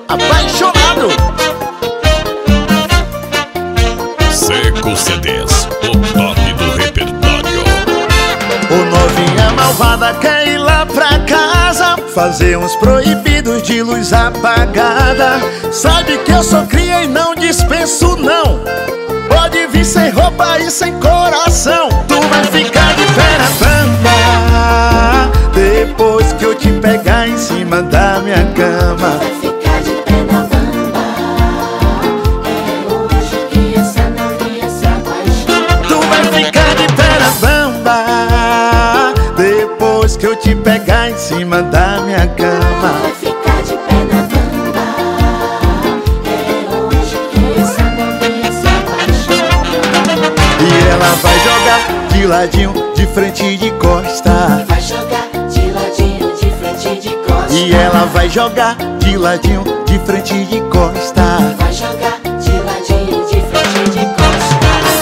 Apaixonado. Seco CDs, o top do repertório. O novinha malvada quer ir lá pra casa, fazer uns proibidos de luz apagada. Sabe que eu sou cria e não dispenso não. Pode vir sem roupa e sem coração. Tu vai ficar de pé na bamba depois que eu te pegar em cima da minha cama. Vai ficar de pé na bamba. É hoje que essa novinha se apaixona. Tu vai ficar de pé na bamba depois que eu te pegar em cima da minha cama. Vai ficar de pé na bamba. É hoje que essa novinha se apaixona. E ela vai jogar de ladinho, de frente e de costa. Vai jogar de ladinho, de frente e de costa. E ela vai jogar de ladinho, de frente e de costa. Vai jogar de ladinho, de frente e de costa.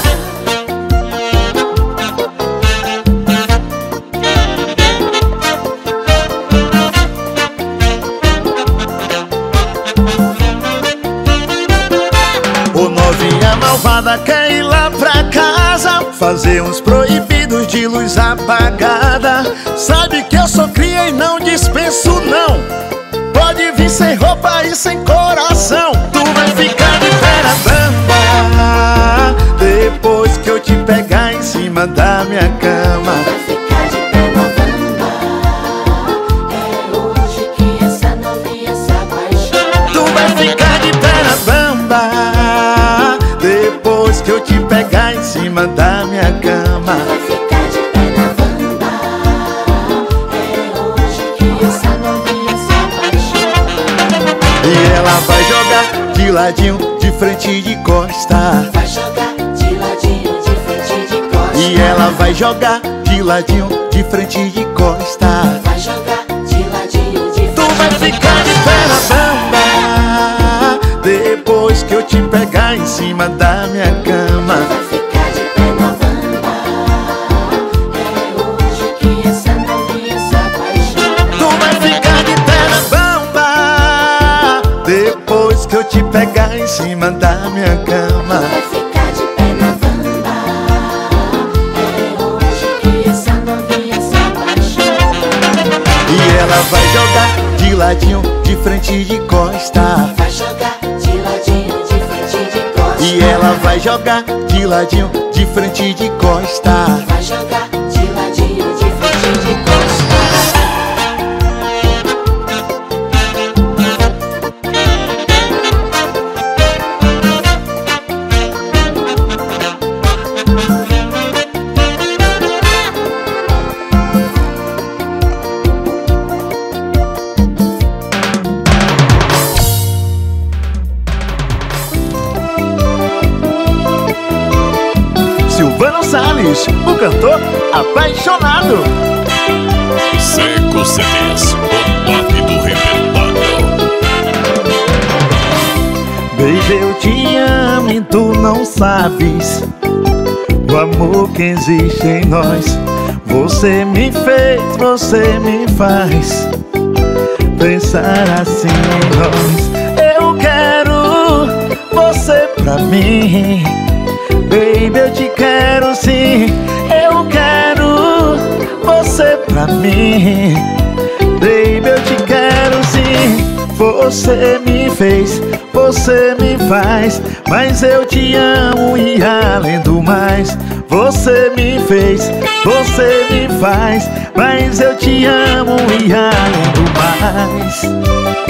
O novinha malvada quer ir lá pra casa, fazer uns proibidos de luz apagada. Sabe que eu sou cria e não dispenso não. Pode vir sem roupa e sem coração. Tu vai ficar de pé na bamba depois que eu te pegar em cima da minha cama. Vai ficar de pé na bamba. É hoje que essa novinha se apaixona. Tu vai ficar de pé na bamba depois que eu te pegar em cima da minha cama. Vai ficar de pé na bamba. É hoje que essa novinha se apaixona. E ela vai jogar de ladinho, de frente e de costa. Vai jogar de ladinho, de frente e de costa. E ela vai jogar de ladinho, de frente e de costa. Vai jogar de ladinho, de frente. Tu vai ficar de pé na bamba depois que eu te pegar em cima da minha cama. Vai ficar de pé na bamba. É hoje que essa novinha se apaixona. Tu vai ficar de pé na bamba depois que eu te pegar em cima da minha cama. Vai ficar de pé na bamba. É hoje que essa novinha se apaixona. E ela vai jogar de ladinho, de frente e de costa. Vai jogar de ladinho, de frente e de costa. E ela vai jogar de ladinho, de frente e de costa. Vai jogar de ladinho, de frente e de costa. Silvano Salles, o cantor apaixonado. Seco CDs, o top do repertório. Baby, eu te amo e tu não sabes o amor que existe em nós. Você me fez, você me faz pensar assim em nós. Eu quero você pra mim. Baby, eu te quero sim. Eu quero você pra mim. Baby, eu te quero sim. Você me fez, você me faz, mas eu te amo e além do mais. Você me fez, você me faz, mas eu te amo e além do mais.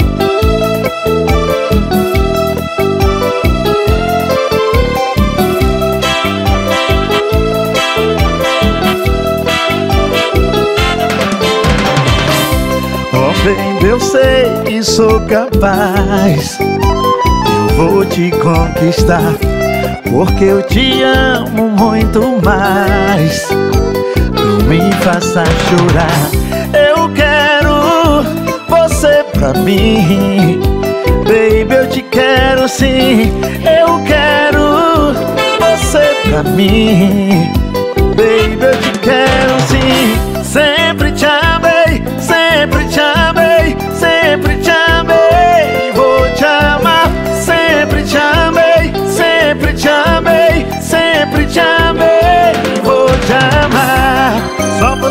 Baby, eu sei que sou capaz. Eu vou te conquistar, porque eu te amo muito mais. Não me faça chorar. Eu quero você pra mim. Baby, eu te quero sim. Eu quero você pra mim. Baby, eu te quero sim. Sempre te amei, sempre te amei, sempre te amei. Vou te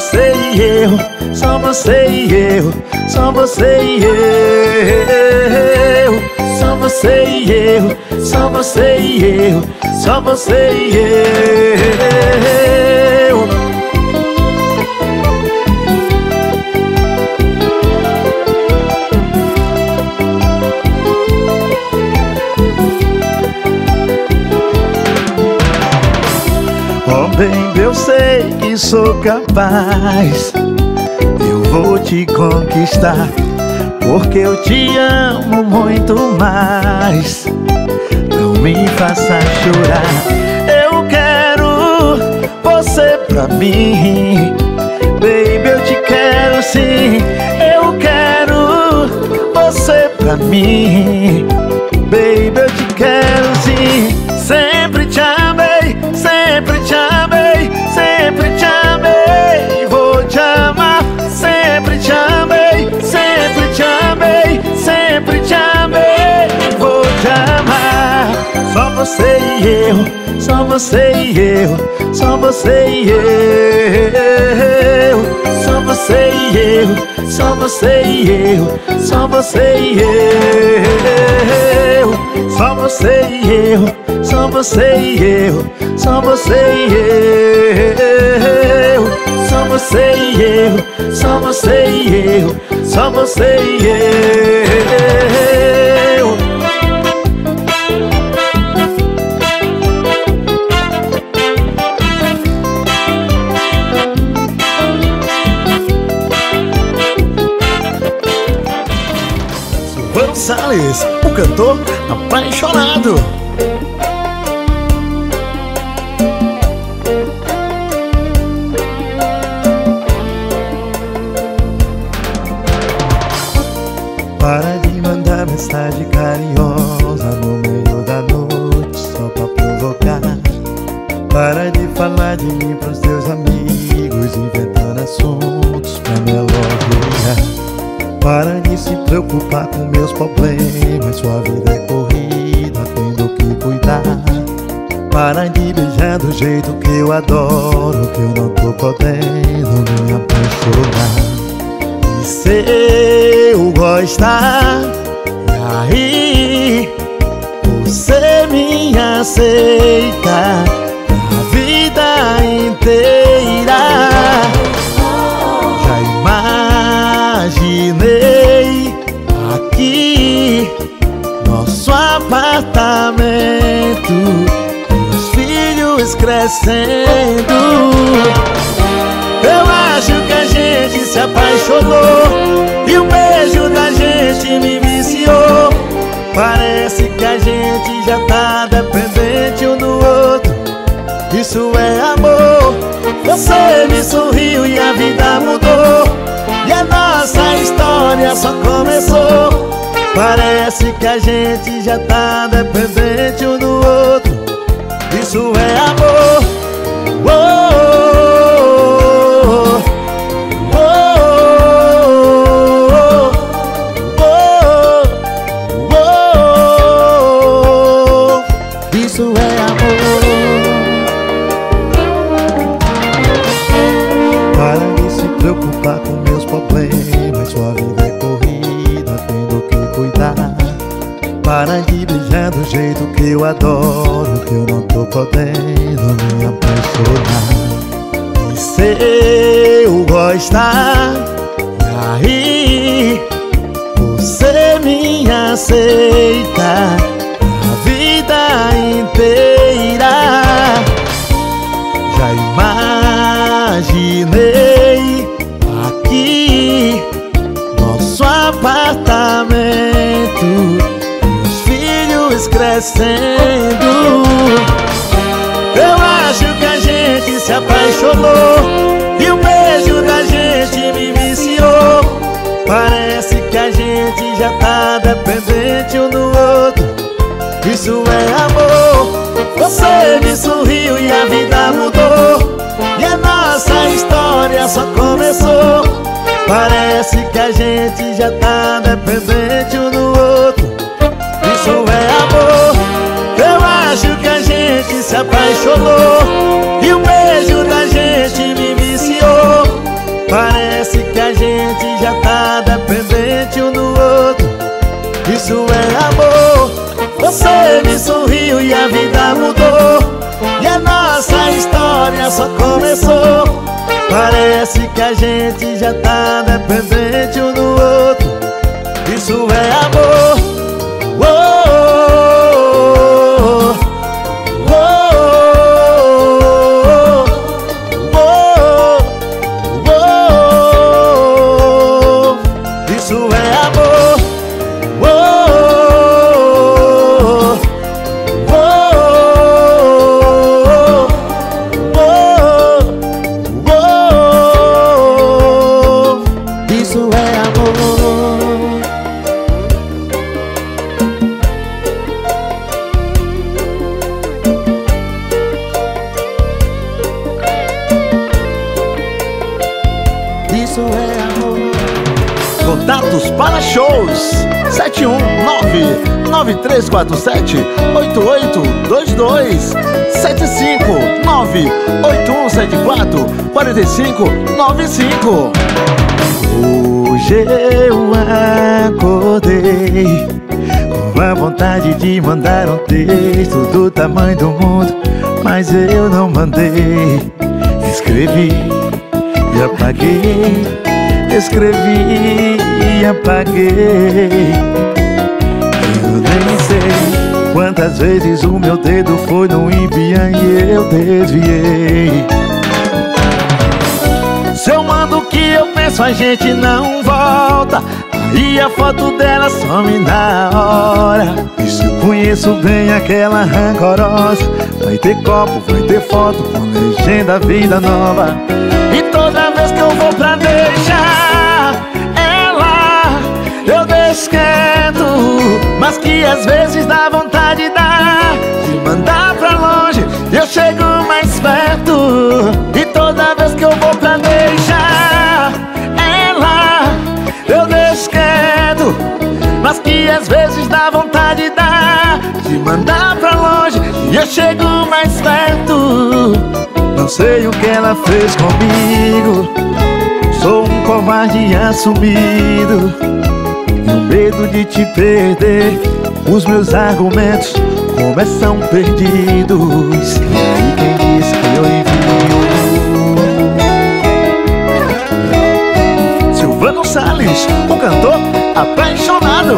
você e eu, só você e eu, só você e eu, só você e eu, só você e eu, só você e eu. Oh, baby, eu sei que sou capaz, eu vou te conquistar, porque eu te amo muito mais. Não me faça chorar, eu quero você pra mim. Baby, eu te quero sim, eu quero você pra mim. Baby, eu te quero sim, sempre te amei, sempre te amei, sempre te amei. Vou te amar, sempre te amei, sempre te amei, sempre te amei. Vou te amar, só você e eu, só você e eu, só você e eu, só você e eu, só você e eu, só você e eu, só você e eu, só você e eu, só você e eu, só você e eu, só você e eu, só você e eu. Salles, o cantor apaixonado. Para de mandar mensagem carinhosa no meio da noite só pra provocar. Para de falar de mim pros teus amigos, inventando assuntos pra me elogiar. Para de se preocupar com meus problemas, sua vida é corrida, tendo que cuidar. Para de beijar do jeito que eu adoro, que eu não tô podendo me apaixonar. E se eu gostar, e aí você me aceita a vida inteira. Já imaginei aqui nosso apartamento, os filhos crescendo. Eu acho que a gente se apaixonou e o beijo da gente me viciou. Parece que a gente já tá dependente um do outro. Isso é amor. Você me sorriu e a vida mudou, e a nossa história só começou. Parece que a gente já tá dependente um do outro. Isso é amor. Oh, oh, oh, oh, oh, oh. Isso é amor. Para de se preocupar com meus problemas, sua vida é corrida, tendo que cuidar. Para de beijar do jeito que eu adoro, que eu não tô podendo me apaixonar. E se eu gostar, e aí você me aceita a vida inteira. Já imaginei aqui nosso apartamento, os filhos crescendo. Eu acho que a gente se apaixonou e o beijo da gente me viciou. Parece que a gente já tá dependente um do outro. Isso é amor. Você me sorriu e a vida mudou, e a nossa história só começou. Parece que a gente já tá dependente um do outro. Isso é amor. Eu acho que a gente se apaixonou e o beijo da gente me viciou. Parece que a gente já tá dependente um do outro. Isso é amor. Você me sorriu e a vida mudou, e a nossa história só começou. Parece que a gente já tá dependente um do outro. Isso é amor. Oh, oh, oh, oh, oh, oh. Isso é amor. Oh, oh, oh, oh, oh. Isso é amor. Isso é amor. Contatos para shows 719-9347-8822 759-8174-4595. Hoje eu acordei com a vontade de mandar um texto do tamanho do mundo, mas eu não mandei. Escrevi e apaguei, escrevi e apaguei. Eu nem sei quantas vezes o meu dedo foi no envia e eu desviei. Se eu mando o que eu penso, a gente não volta, aí a foto dela some na hora. E se eu conheço bem aquela rancorosa, vai ter copo, vai ter foto com legenda vida nova. E toda vez que eu vou pra deixar ela, eu deixo quieto, mas que às vezes dá vontade de mandar pra longe, eu chego mais perto. E toda vez que eu vou pra deixar ela, eu deixo quieto, mas que às vezes dá vontade de mandar pra longe, e eu chego mais perto. Não sei o que ela fez comigo, sou um covarde assumido, e o medo de te perder, os meus argumentos começam perdidos. E aí quem disse que eu envio? Silvano Salles, o cantor apaixonado.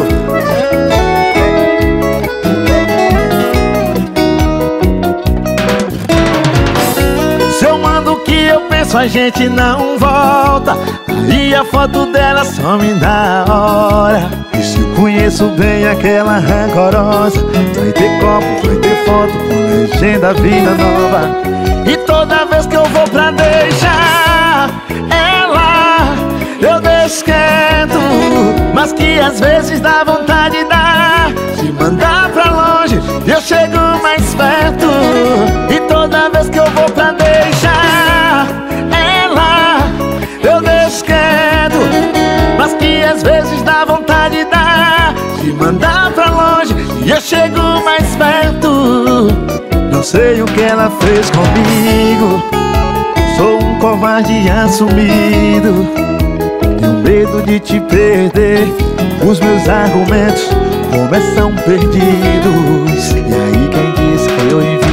Se eu mando o que eu penso, a gente não volta, aí a foto dela some na hora. E se eu conheço bem aquela rancorosa, vai ter copo, vai ter foto com legenda vida nova. E toda vez que eu vou pra deixar ela, eu deixo quieto, mas que às vezes dá vontade de mandar pra longe, eu chego mais perto. E toda vez que eu vou pra deixar ela, eu deixo quieto, mas que às vezes dá vontade de mandar pra longe, e eu chego mais perto. Não sei o que ela fez comigo, sou um covarde assumido, e o medo de te perder, os meus argumentos começam perdidos. E aí quem disse que eu envio?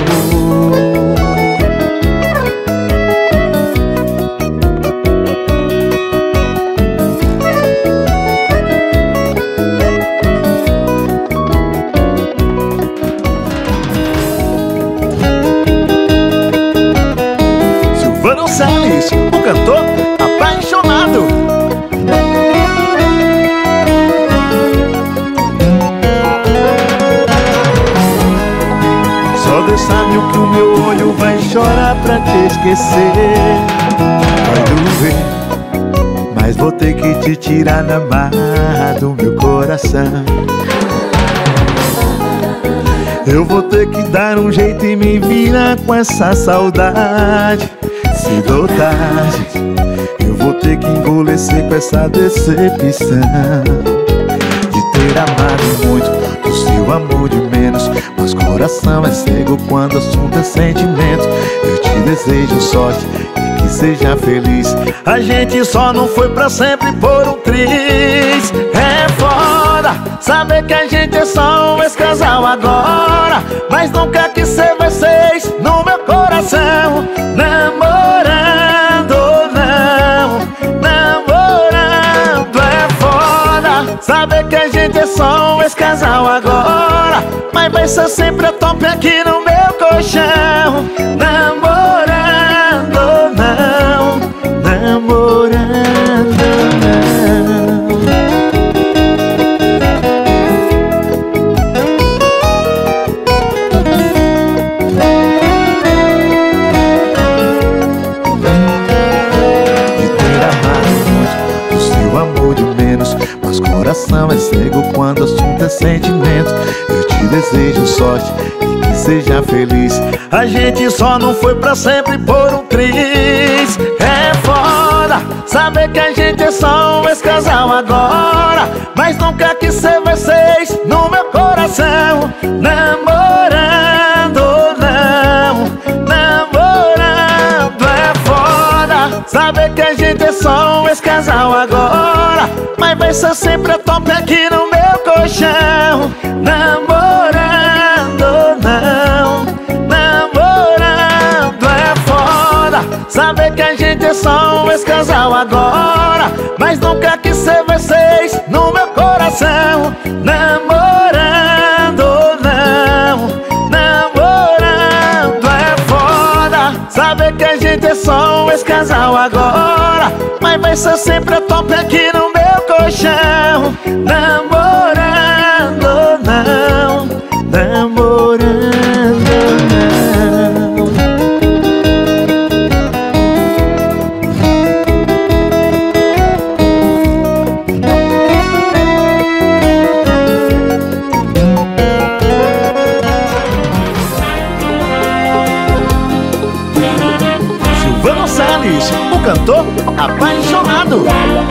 Silvano Salles, o cantor apaixonado. Só Deus sabe o que o meu olho vai chorar pra te esquecer. Vai doer, mas vou ter que te tirar na marra do meu coração. Eu vou ter que dar um jeito e me virar com essa saudade. Cedo ou tarde, eu vou ter que engolecer com essa decepção de ter amado muito, do seu amor de menos. Mas coração é cego quando o assunto é sentimento. Eu te desejo sorte e que seja feliz. A gente só não foi pra sempre por um triz. É foda saber que a gente é só um ex-casal agora, mas nunca quis ser vocês no meu coração. Namorando não, namorando. É foda saber que a gente é só um ex-casal agora, mas vai ser sempre a top aqui no meu colchão. Namorando não, namorando não. Coração é cego quando o assunto é sentimento. Eu te desejo sorte e que seja feliz. A gente só não foi pra sempre por um triz. É foda saber que a gente é só um ex-casal agora, mas nunca quis ser vocês no meu coração. Namorando não, namorando. É foda saber que a gente é só um ex-casal agora, mas vai ser sempre a top aqui no meu colchão. Namorando não, namorando. É foda saber que a gente é só um ex-casal agora, mas nunca quis ser vocês no meu coração. Namorando não, namorando. É foda saber que a gente é só um ex-casal agora, mas vai ser sempre a top aqui no meu colchão. Namorando não, namorando não. Silvano Salles, o cantor apaixonado.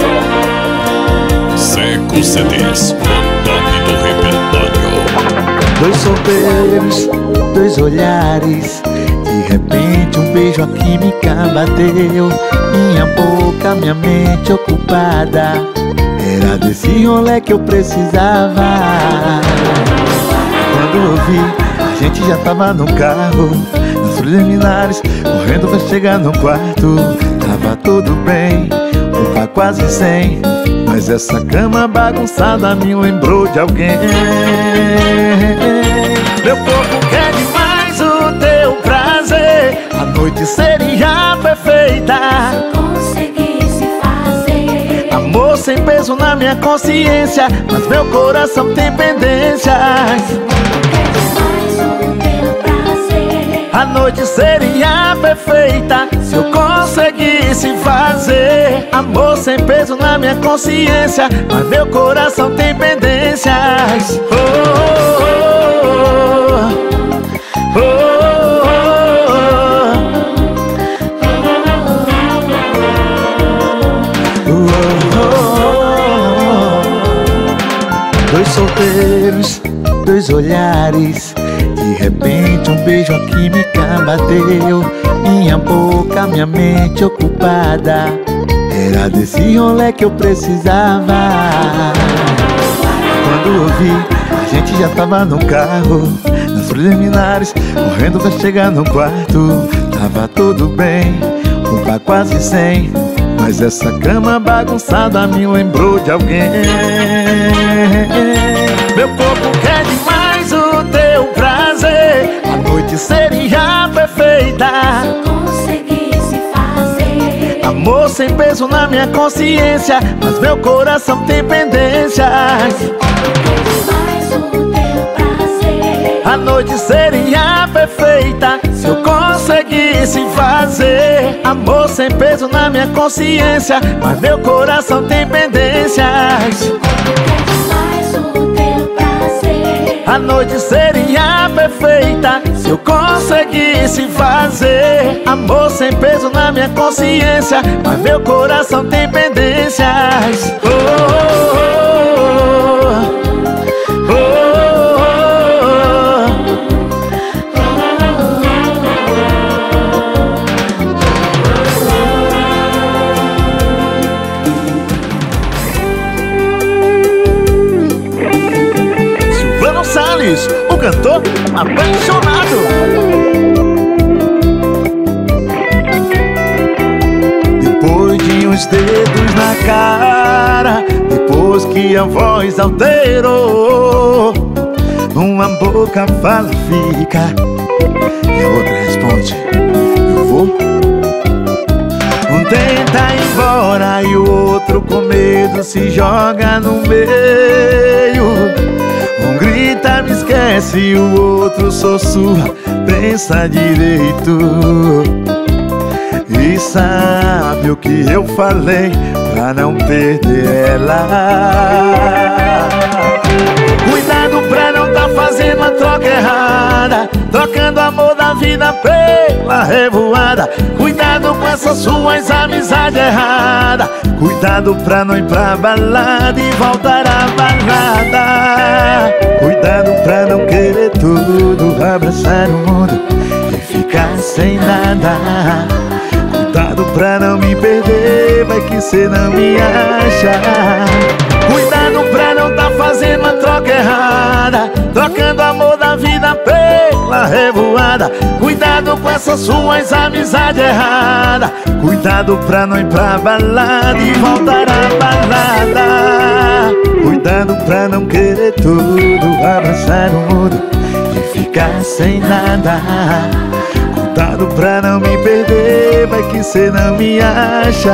Seco CDs, o top do repertório. Dois solteiros, dois olhares, de repente um beijo, a química bateu. Minha boca, minha mente ocupada, era desse rolê que eu precisava. Quando eu vi, a gente já tava no carro, nas preliminares, correndo pra chegar no quarto. Tava tudo bem, opa, quase 100, mas essa cama bagunçada me lembrou de alguém. Meu corpo quer demais o teu prazer, a noite seria perfeita Se eu conseguisse fazer amor sem peso na minha consciência, mas meu coração tem pendências. quer demais o teu prazer. A noite seria perfeita se eu conseguisse fazer amor sem peso na minha consciência, mas meu coração tem pendências. Oh, oh, oh, oh, oh, oh. Dois solteiros, dois olhares, de repente um beijo, a química bateu. Minha boca, minha mente ocupada, era desse rolê que eu precisava. Quando eu vi, a gente já tava no carro, nas preliminares, correndo pra chegar no quarto. Tava tudo bem, opa, quase 100, mas essa cama bagunçada me lembrou de alguém. Meu corpo quer demais o teu prazer, a noite seria perfeita Se eu conseguisse fazer amor sem peso na minha consciência, mas meu coração tem pendências. quer demais o teu prazer. A noite seria perfeita se eu conseguisse fazer amor sem peso na minha consciência, mas meu coração tem pendências. Quer demais o teu prazer. A noite seria perfeita se eu conseguisse fazer amor sem peso na minha consciência, mas meu coração tem pendências. Oh, oh, oh, oh, oh. cantor apaixonado. Depois de uns dedos na cara, depois que a voz alterou, uma boca fala fica e a outra responde eu vou. Um tenta ir embora e o outro com medo se joga no meio. Um grita me esquece e o outro sussurra pensa direito. E sabe o que eu falei pra não perder ela? Cuidado pra não tá fazendo a troca errada, trocando o amor da vida pela revoada. Cuidado com essas suas amizades erradas. Cuidado pra não ir pra balada e voltar à balada. Cuidado pra não querer tudo, abraçar o mundo e ficar sem nada. Cuidado pra não me perder, vai que cê não me acha. Cuidado pra não tá fazendo a troca errada, trocando o amor da vida pela revoada. Cuidado com essas suas amizades erradas. Cuidado pra não ir pra balada e voltar à balada. Cuidado pra não querer tudo, abraçar o mundo e ficar sem nada. Cuidado pra não me perder, vai que cê não me acha.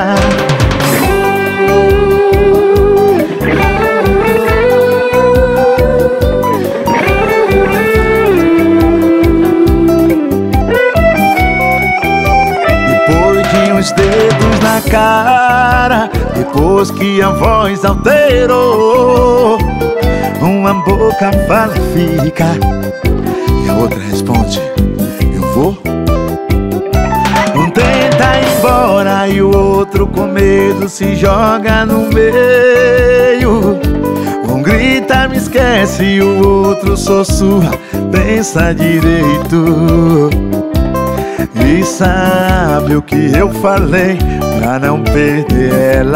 Depois de uns dedos na cara, depois que a voz alterou, uma boca fala fica e a outra responde eu vou. Um tenta ir embora e o outro com medo se joga no meio. Um grita me esquece e o outro sussurra pensa direito. E sabe o que eu falei pra não perder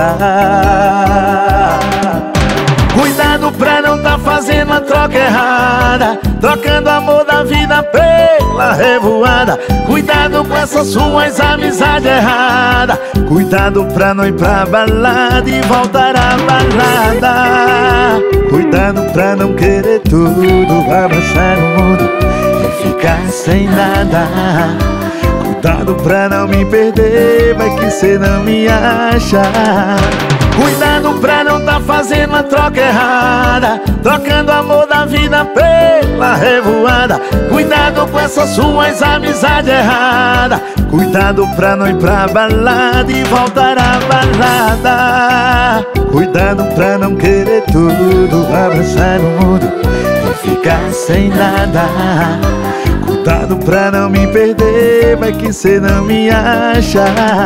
ela? Cuidado pra não tá fazendo a troca errada, trocando o amor da vida pela revoada. Cuidado com essas suas amizades erradas. Cuidado pra não ir pra balada e voltar à balada. Cuidado pra não querer tudo, abraçar o mundo e ficar sem nada. Cuidado pra não me perder, vai que cê não me acha. Cuidado pra não tá fazendo a troca errada, trocando o amor da vida pela revoada. Cuidado com essas suas amizades erradas. Cuidado pra não ir pra balada e voltar à balada. Cuidado pra não querer tudo, abraçar o mundo e ficar sem nada. Cuidado pra não me perder, vai que cê não me acha.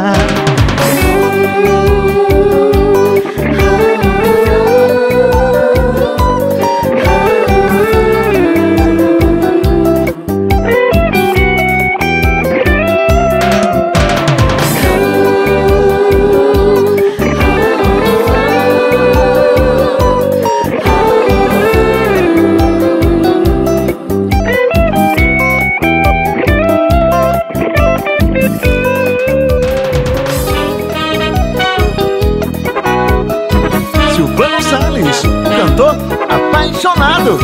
Cantor apaixonado.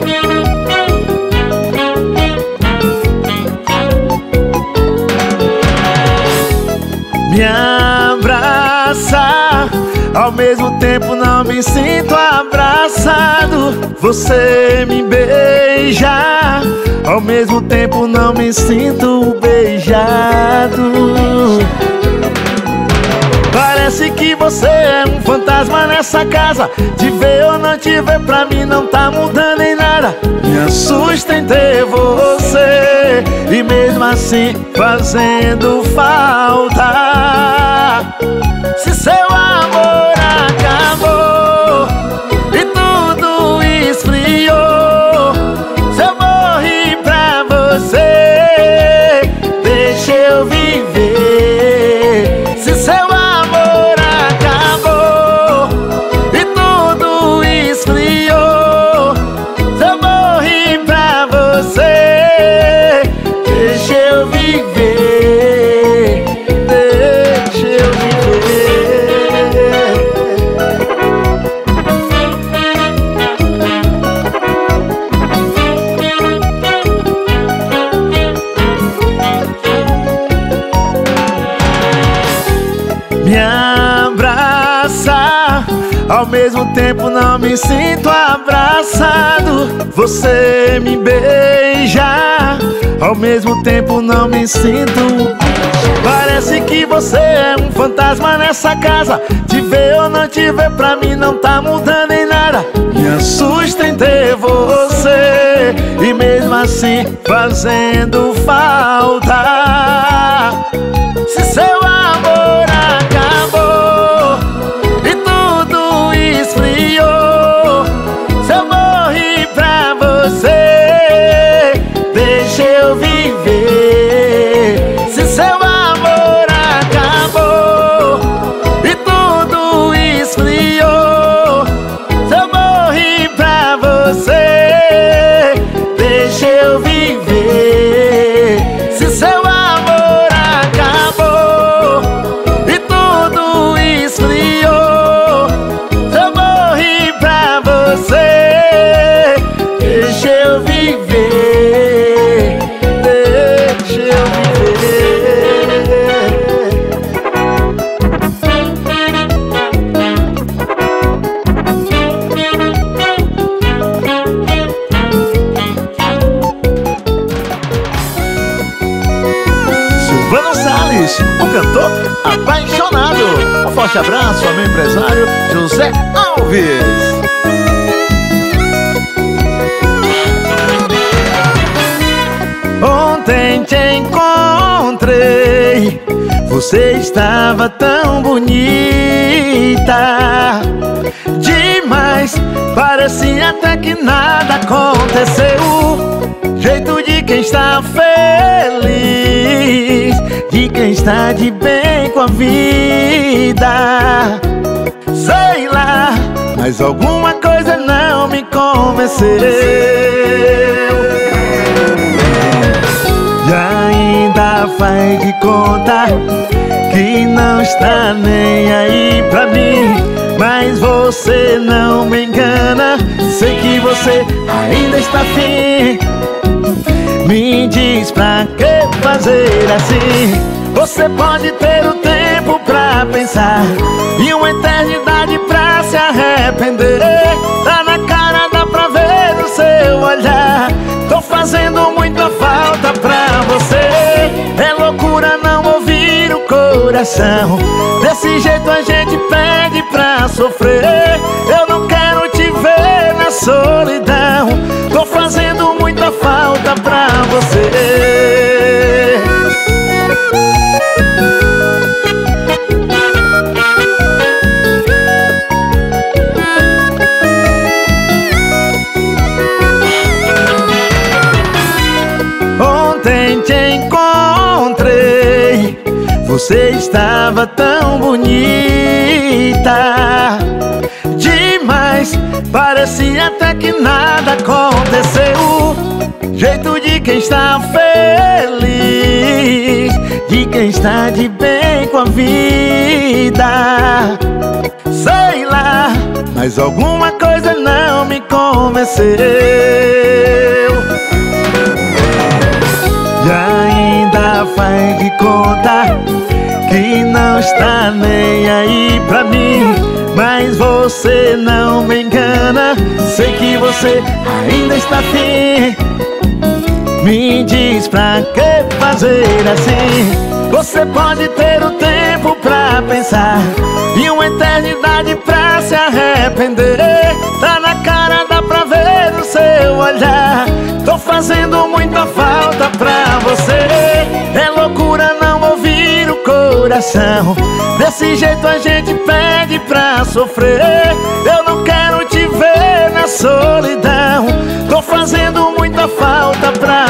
Me abraça, ao mesmo tempo não me sinto abraçado. Você me beija, ao mesmo tempo não me sinto beijado. Parece que você é um fantasma nessa casa. Te ver ou não te ver pra mim não tá mudando em nada. Me assusta em ter você e mesmo assim fazendo falta. Se seu amor acabou e tudo esfriou, se eu morri pra você, deixa eu viver. Se seu amor acabou e tudo esfriou, se eu morri pra ao mesmo tempo não me sinto abraçado. Você me beija, ao mesmo tempo não me sinto. Parece que você é um fantasma nessa casa. Te ver ou não te ver pra mim não tá mudando em nada. Me assusta em ter você e mesmo assim fazendo falta. Se seu amor acabou e tudo esfriou, se eu morri pra você, deixa eu viver. Se seu amor acabou e tudo esfriou, se eu morri pra você, deixa eu viver. Se seu amor acabou e tudo esfriou, se eu morri pra você, deixa eu viver. Deixa eu viver. Silvano Salles, o cantor apaixonado. Um forte abraço ao meu empresário José Alves. Ontem te encontrei, você estava tão bonita demais, parecia até que nada aconteceu. Jeito de quem está feliz, de quem está de bem com a vida. Sei lá, mas alguma coisa não me convenceu. E ainda faz de conta que não está nem aí pra mim. Mas você não me engana, sei que você ainda está afim. Me diz pra que fazer assim? Você pode ter o tempo pra pensar e uma eternidade pra se arrepender. Tá na cara, dá pra ver no seu olhar. Tô fazendo muita falta pra você. É loucura não ouvir o coração. Desse jeito a gente pede pra sofrer. Eu não quero te ver na solidão. Tô fazendo muita falta pra você. Ontem te encontrei, você estava tão bonita demais, parecia até que nada aconteceu. Jeito de quem está feliz, de quem está de bem com a vida. Sei lá, mas alguma coisa não me convenceu. E ainda faz de conta que não está nem aí pra mim. Mas você não me engana, sei que você ainda está afim. Me diz pra que fazer assim? Você pode ter o tempo pra pensar e uma eternidade pra se arrepender. Tá na cara, dá pra ver no seu olhar. Tô fazendo muita falta pra você. É loucura não ouvir o coração. Desse jeito a gente pede pra sofrer. Eu não quero te ver na solidão. Tô fazendo muita falta pra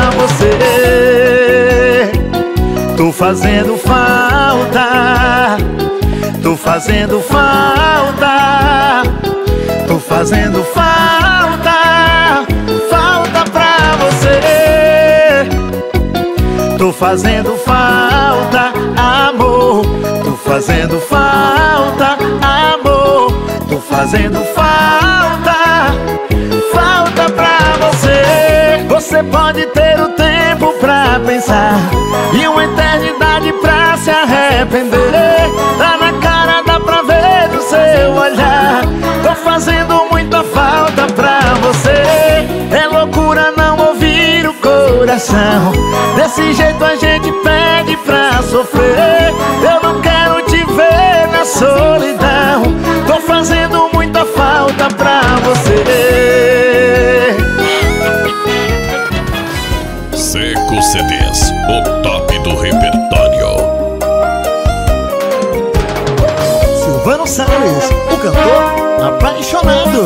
você. Tô fazendo falta. Tô fazendo falta. Tô fazendo falta. Falta pra você. Tô fazendo falta, amor. Tô fazendo falta, amor. Tô fazendo falta. Falta pra você. Você pode ter o tempo pra pensar e uma eternidade pra se arrepender. Tá na cara, dá pra ver no seu olhar. Tô fazendo muita falta pra você. É loucura não ouvir o coração. Desse jeito a gente pede pra sofrer. Eu não quero te ver na solidão. Tô fazendo muita falta pra você. Seco CDs, o top do repertório. Silvano Salles, o cantor apaixonado.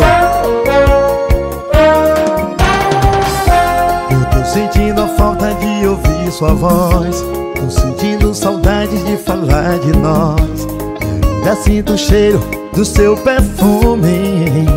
Eu tô sentindo a falta de ouvir sua voz. Tô sentindo saudades de falar de nós. Ainda sinto o cheiro do seu perfume.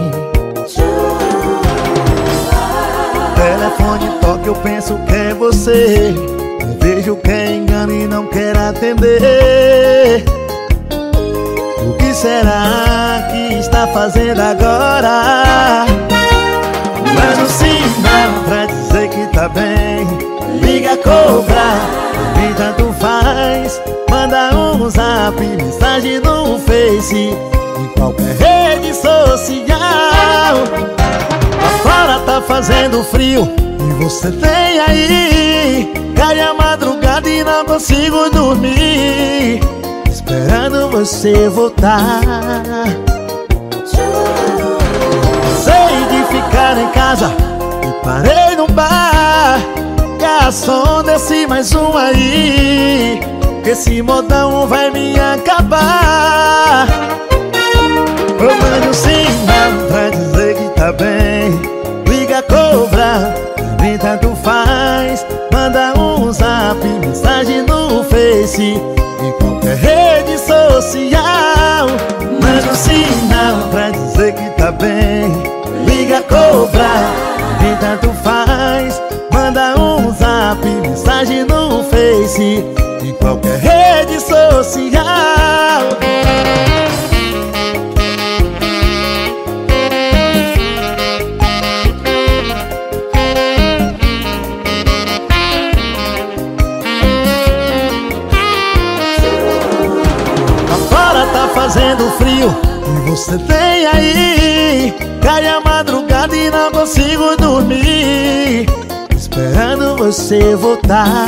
Telefone toca, eu penso que é você. Eu vejo que é engano e não quero atender. O que será que está fazendo agora? Manda um sinal pra dizer que tá bem. Liga, cobra, nem tanto faz. Manda um zap, mensagem no Face, em qualquer rede social. Lá fora tá fazendo frio e você vem aí. Cai a madrugada e não consigo dormir, esperando você voltar. Sei de ficar em casa e parei no bar. Garçom, desce mais um aí, que esse modão vai me acabar. Eu mando um sinal pra dizer que tá bem. Liga, cobra, nem tanto faz. Manda um zap, mensagem no Face, em qualquer rede social. Manda um sinal pra dizer que tá bem. Liga, cobra, nem tanto faz. Manda um zap, mensagem no Face, em qualquer rede social. Fazendo frio e você vem aí. Cai a madrugada e não consigo dormir, esperando você voltar.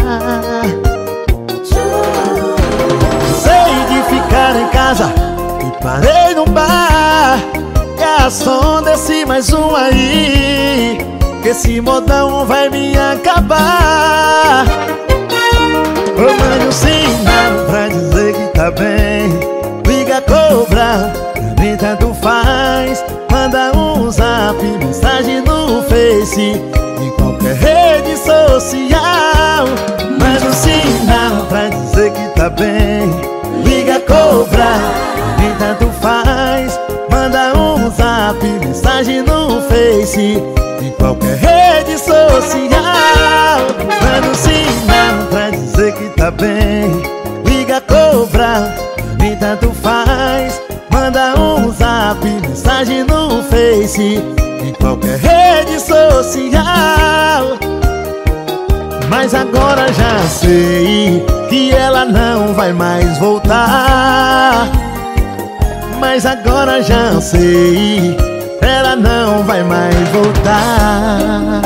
Sei de ficar em casa e parei no bar. Garçom, desce mais um aí, que esse modão vai me acabar. Eu mando um sinal pra dizer que tá bem. Liga, cobra, nem tanto faz. Manda um zap, mensagem no Face, em qualquer rede social. Manda um sinal pra dizer que tá bem. Liga, cobra, nem tanto faz. Manda um zap, mensagem no Face, em qualquer rede social. Manda um sinal pra dizer que tá bem. Liga, cobra, nem tanto faz. Manda um zap, mensagem no Face, em qualquer rede social. Mas agora já sei que ela não vai mais voltar. Mas agora já sei, ela não vai mais voltar.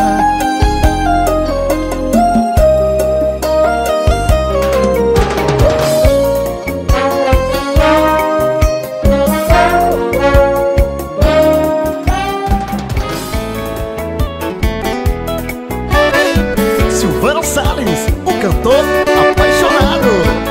Silvano Salles, o cantor apaixonado.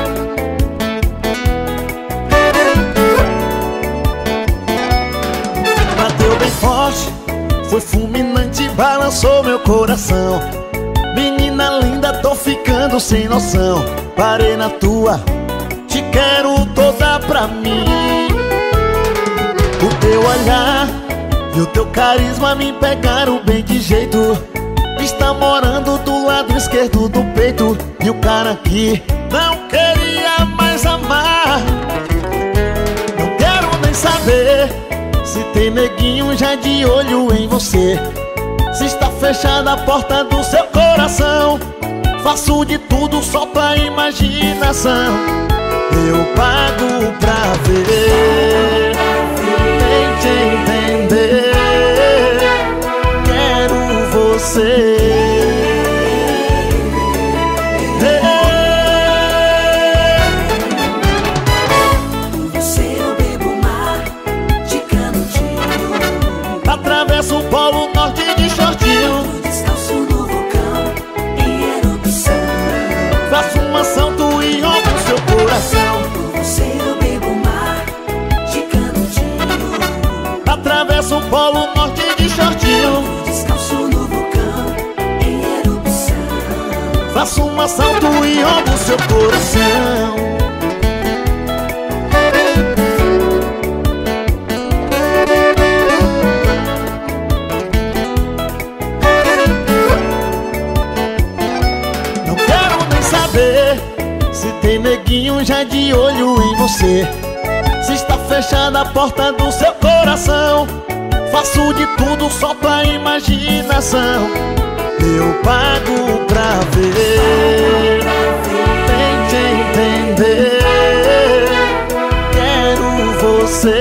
Bateu bem forte, foi fulminante, balançou meu coração. Menina linda, tô ficando sem noção. Parei na tua, te quero toda pra mim. O teu olhar e o teu carisma me pegaram bem de jeito. Está morando do lado esquerdo do peito. E o cara aqui não queria mais amar. Não quero nem saber se tem neguinho já de olho em você. Se está fechada a porta do seu coração, faço de tudo só pra imaginação. Eu pago pra ver, tente entender. Atravesso o polo norte de shortinho, descalço no vulcão em erupção. faço um assalto e roubo seu coração. Não quero nem saber se tem neguinho já de olho em você, se está fechada a porta do seu coração. Faço de tudo só pra imaginação. Eu pago pra ver, tente entender. Quero você.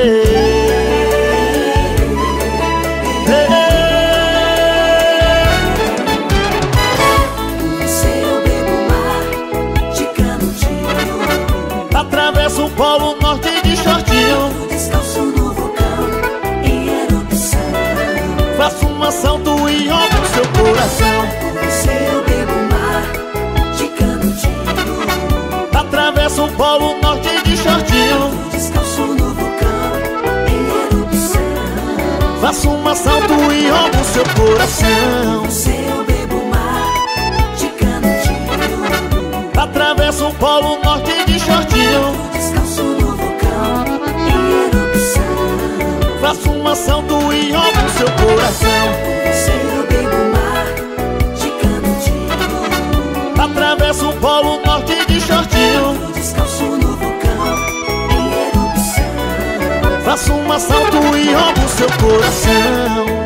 No seu bebo mar de canudinho, Atravesso o polo norte de shortinho, descalço no vulcão em erupção. faço um assalto e roubo seu coração. No seu bebo mar de canudinho, Atravesso o polo norte de shortinho, descalço no vulcão em erupção. faço um assalto e roubo seu coração. No seu bebo mar de canudinho, Atravesso o polo norte de shortinho, descalço no vulcão em erupção. faço um assalto e roubo seu coração. No seu bebo mar de canudinho, Atravesso o polo norte de shortinho, descalço no vulcão em erupção. faço um assalto e roubo seu coração.